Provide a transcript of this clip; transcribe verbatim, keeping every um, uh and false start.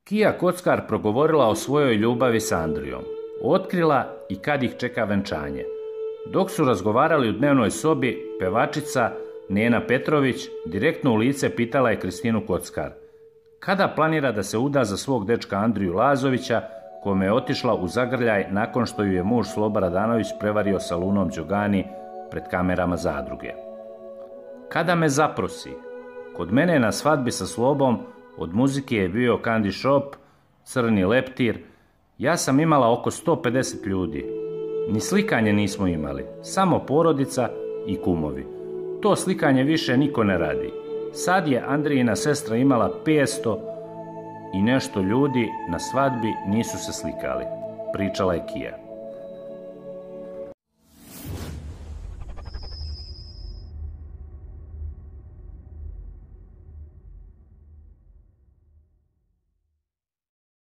Kija Kockar progovorila o svojoj ljubavi s Andrijom. Otkrila i kad ih čeka venčanje. Dok su razgovarali u dnevnoj sobi, pevačica Nena Petrović direktno u lice pitala je Kristinu Kockar kada planira da se uda za svog dečka Andriju Lazovića, kome je otišla u zagrljaj nakon što ju je muž Sloba Radanović prevario sa Lunom Đogani pred kamerama Zadruge. Kada me zaprosi. Kod mene na svadbi sa Slobom od muzike je bio Candy Shop, Crni leptir. Ja sam imala oko sto pedeset ljudi. Ni slikanje nismo imali, samo porodica i kumovi. To slikanje više niko ne radi. Sad je Andrijina sestra imala petsto i nešto ljudi na svadbi, nisu se slikali, pričala je Kija.